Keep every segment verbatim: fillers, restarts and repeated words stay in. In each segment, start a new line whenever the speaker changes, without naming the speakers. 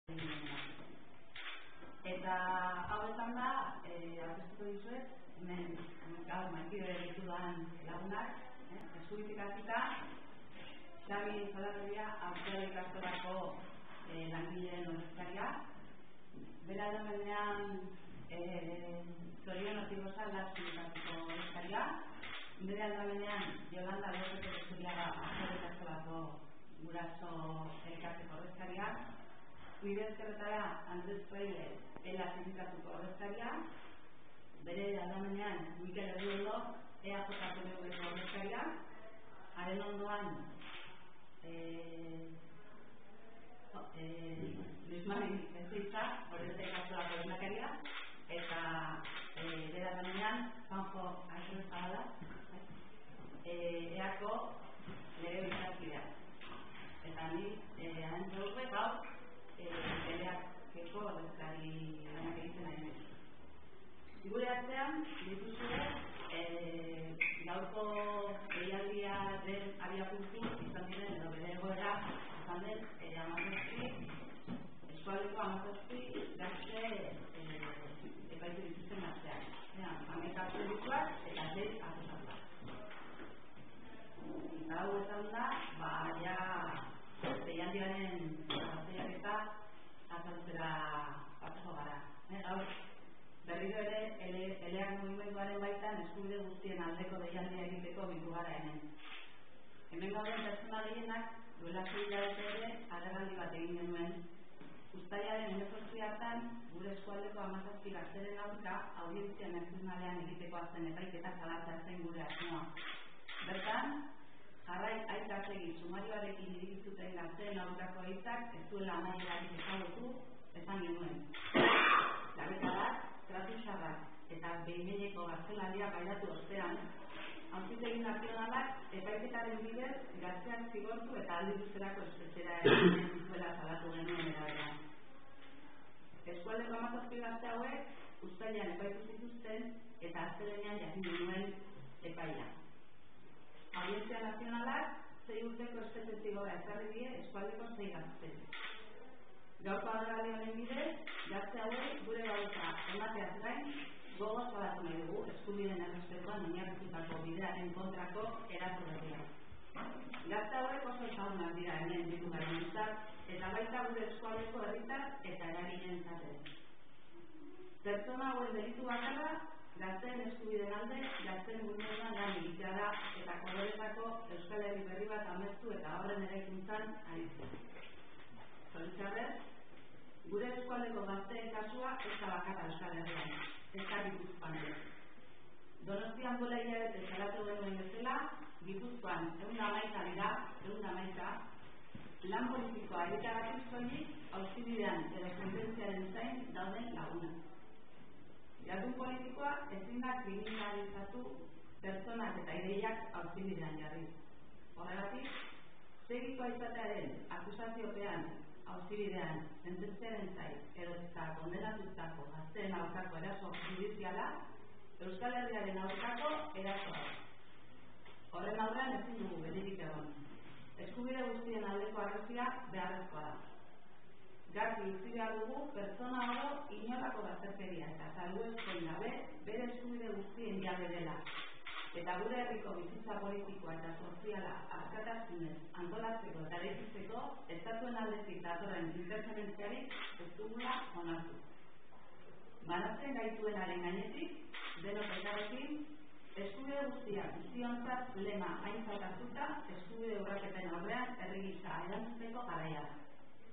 Eta hau esan da, aurkeztuko dizuet, hemen gaur maikide ditudan lagunak, eskubitik hasita, Xabi Salaberria Australi ikastorako langileen ordezkaria, bera domenean Zorion Ortigosa Lab sindikatuko ordezkaria, bere aldamenean Yolanda López Zuriaga Australi ikastorako guraso elkarteko ordezkaria, Bide ezkerretara Andres Freire Ela sindikatuko ordezkaria, bere aldamenean Mikel Erriondo E A J P N Vko ordezkaria, haren ondoan Luis Mari Ezeiza Orete ikastorako lehendakaria, eta bere aldamenean Juanjo Aitor Zabala Eako legebiltzarkidea. Eta ni haren produke gaur Beleakeko ordezkari lanak egiten ari naiz. Gure artean dituzue gaurko deialdia den abiapuntu izan diren edo bere egoera izan den hamazazpi eskualdeko hamazazpi gazte epaitu dituzten gazteak. Hamaika absolutuak eta sei akusatuak. Eta hau esan da, ba, ja deialdiaren arrazoiak eta azaltzera pasako gara. Gaur, berriro ere, eleak mugimenduaren baitan eskubide guztien aldeko deialdia egiteko bildu gara hemen. Hemen gauden pertsona gehienak, duela sei hilabete ere, agerraldi bat egin genuen, uztailaren hemezortzi hartan, gure eskualdeko hamazazpi gazteren aurka, audientzia nazionalean egiteko azten epaiketa zalantzea zen gure asmoa. Bertan, jarrai aitzategi sumarioarekin irikizuten gazteen aurkako hitzak ez duela amaierarik ezagutu esan genuen. Labeta bat, tratu xarrak eta behin-behineko gaztelaldia pairatu ostean, auzitegi nazionalak epaiketaren bidez gazteak zigortu eta aldi luzerako espetxera egiten dituela salatu genuen eraberan. Eskualdeko hamazazpi gazte hauek uztailean epaitu zituzten eta astelehenean jakin genuen epaia. Audientzia nazionalak sei urteko espetxe zigorra ezarri die eskualdeko sei gazte. Gaurko agerraldi honen bidez, gazte hauek gure babesa emateaz gain gogoz badatu nahi dugu eskubideen errespetuan oinarritutako bidearen kontrako eraso berria. Gazte hauek oso ezagunak dira hemen bildu garenentzat eta baita gure eskualdeko herritar eta eragilenentzat ere. Pertsona hauen delitu bakarra gazteen eskubideen alde, gazteen mugimenduan lan egitea da eta koloretako Euskal Herri berri bat amestu eta horren eraikuntzan aritzea. Zoritxarrez, gure eskualdeko gazteen kasua ez da bakarra Euskal Herrian, ez da Gipuzkoan ere. Donostian duela hilabete salatu genuen bezala, Gipuzkoan ehun eta hamaika dira, ehun eta hamaika, lan politikoa egiteagatik soilik auzibidean edo sententziaren zain dauden lagunak. Jardun politikoa ezin da kriminalizatu pertsonak eta ideiak auzibidean jarri. Horregatik, segikoa izatearen akusaziopean auzibidean sententziaren zain edo eta kondenatutako gazteen aurkako eraso judiziala Euskal Herriaren aurkako erasoa. Horren aurrean ezin dugu geldirik egon. Eskubide guztien aldeko arrazia beharrezkoa da. Garbi utzi behar dugu pertsona oro inolako bazterkeria eta salbuespen gabe bere eskubide guztien jabe dela. Eta gure herriko bizitza politikoa eta soziala askatasunez antolatzeko eta eraikitzeko estatuen aldetik datorren interferentziarik ez dugula onartu. Banatzen gaituenaren gainetik, denok elkarrekin, eskubide guztiak guztiontzat lema aintzat hartuta eskubide urraketen aurrean herri gisa erantzuteko garaia da.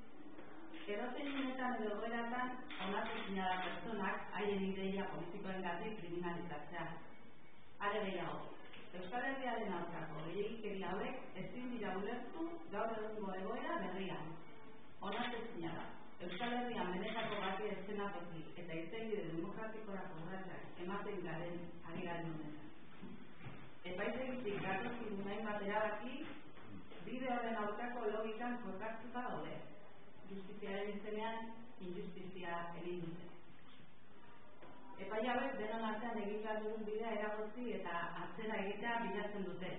Edozein unetan edo egoeratan onartezina da pertsonak haien ideia politikoengatik kriminalizatzea. Are gehiago, Euskal Herriaren aurkako gehiegikeria hauek ezin dira ulertu gaur egungo egoera berrian. Onartezina da, Euskal Herrian benetako bati eszenatoki eta irtenbide demokratikorako urratsak ematen garen ari garen honetan. Epaitegitik gatozik nahi bat erabaki, bide horren aurkako logikan kokartuta daude. Justiziaren izenean, injustizia egin dute. Epai hauek denon artean egin behar dugun bidea eragotzi eta atzera egitea bilatzen dute.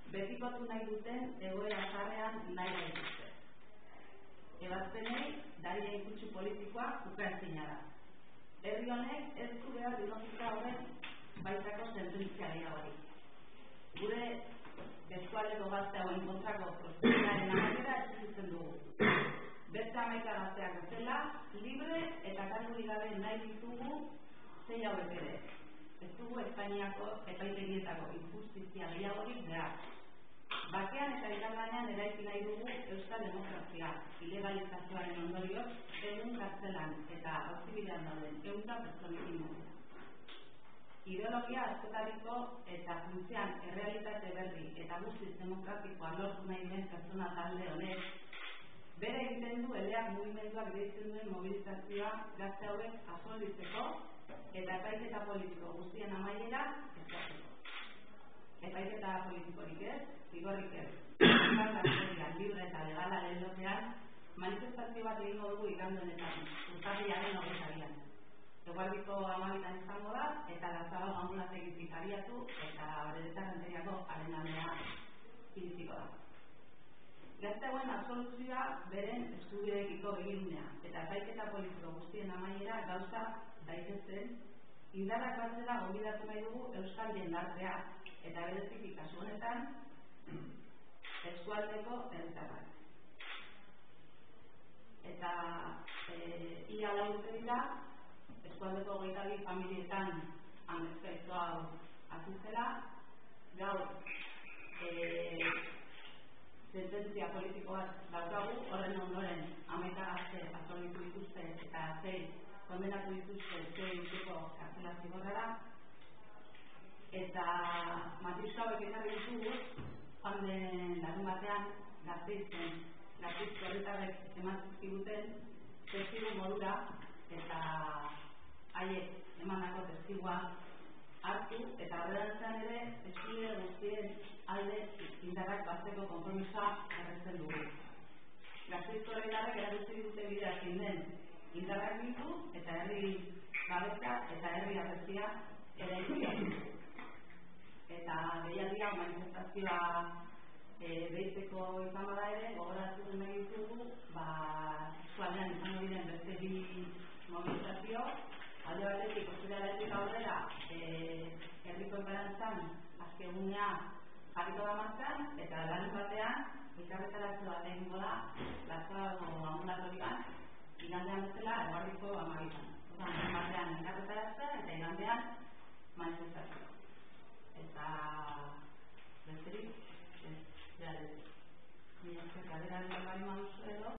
Betikotu nahi duten egoera zaharrean nahi gaituzte. Ebazpenei landarien kutsu politikoa ukaezina da. Herri honek ez du behar dinamika horren baitako sententzia gehiagorik. Gure eskualdeko gazte hauen kontrako prozesaren amaiera exigitzen dugu. Beste hamaika gazteak bezala, libre eta kargurik gabe nahi ditugu sei hauek ere. Ez dugu Espainiako epaitegietako injustizia gehiagorik behar. Bakean eta elkarlanean eraiki nahi dugu euskal demokrazia, ilegalizazioaren ondorioz, egun kartzelan eta auzibidean dauden ehunka pertsonekin batera. Ideologia askotariko eta funtzean errealitate berri eta guztiz demokratikoa lortu nahi den pertsona talde honek, bere egiten du eleak mugimenduak deitzen duen mobilizazioa gazte hauek absolditzeko eta epaiketa politiko guztien amaiera eskatzeko. Epaiketa politikorik ez, zigorrik ez. Euskal libre eta legala lehendotean, manifestazio bat egingo dugu igandonetan, urtarrilaren hogeita bian. Egualdiko hamabitan izango da, eta Lazaroan ambulategitik abiatu, eta Beretzarrenteriako arenaldea iritsiko da. Gazte hauen absoluzioa beren eskubideekiko begirunea, eta epaiketa politiko guztien amaiera gauza daitezen, indarrak batzera gonbidatu nahi dugu euskal jendartea, eta bereziki kasu honetan, eskualdeko herritarrak. Eta e, ia lau urte dira, eskualdeko hogeita bi familietan amezkaizko hau azizela, gaur e, sententzia politiko bat daukagu, horren ondoren hamaika gazte absolbitu dituzte eta zei kondenatu dituzte zei urteko kartzela zigorrara, eta matrizka hauek ekarri ditugu, joan den larun batean Gasteizen, Gasteizko herritarrek eman zizkiguten testigu modura eta haiek emandako testigua hartu eta horretan ere eskubide guztien alde indarrak bazteko konpromisoa erretzen dugu. Gasteizko herritarrek erabiltzen dute bidea zein den indarrak ditu eta herri babesa eta herri arrezia ere ditu. Eta deialdia manifestazioa e, behitzeko izan bada ere, gogoratu nahi ditugu, ba, eskualdean izango diren beste bi mobilizazio, alde batetik, ostiraletik aurrera, e, herriko enparantzan, azkegunea jarriko da martxan, eta larun batean, elkarretaratze bat egingo da, Lazaroako ambulatorian, igandean bezala, eguerdiko hamabitan. Larun batean elkarretaratze eta igandean manifestazio. Eta besterik, ez, behar ez. Ni ez, kadera